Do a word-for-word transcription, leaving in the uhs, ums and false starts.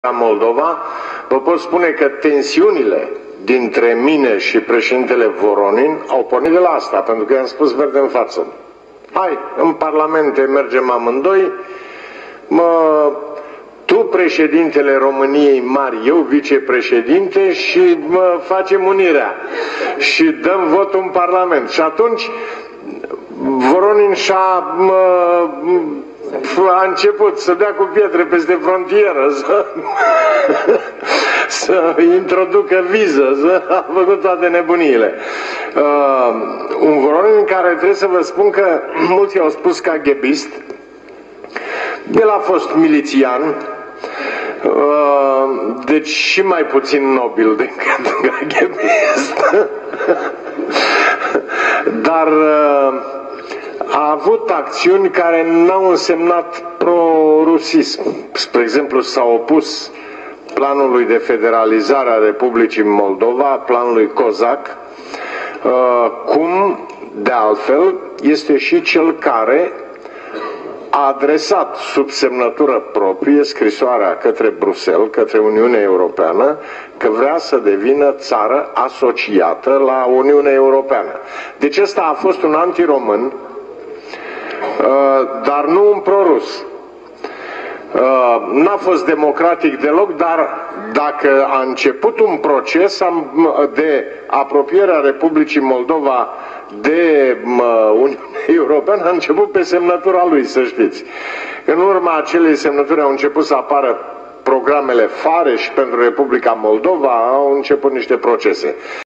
Moldova, vă pot spune că tensiunile dintre mine și președintele Voronin au pornit de la asta, pentru că i-am spus verde în față. Hai, în Parlamente mergem amândoi, mă, tu președintele României Mari, eu vicepreședinte și mă, facem unirea și dăm votul în Parlament. Și atunci Voronin și-a a început să dea cu pietre peste frontieră, să, să introducă viză, să a făcut toate nebuniile. Uh, un Voronin care trebuie să vă spun că mulți au spus caghebist, el a fost milițian, uh, deci și mai puțin nobil decât caghebist, dar uh, a avut acțiuni care n-au însemnat pro-rusism. Spre exemplu, s-a opus planului de federalizare a Republicii Moldova, planului COSAC, cum, de altfel, este și cel care a adresat sub semnătură proprie scrisoarea către Bruxelles, către Uniunea Europeană, că vrea să devină țară asociată la Uniunea Europeană. Deci ăsta a fost un antiromân, dar nu un prorus. N-a fost democratic deloc, dar dacă a început un proces de apropiere a Republicii Moldova de Uniunea Europeană, a început pe semnătura lui, să știți. În urma acelei semnături au început să apară programele Fare și pentru Republica Moldova au început niște procese.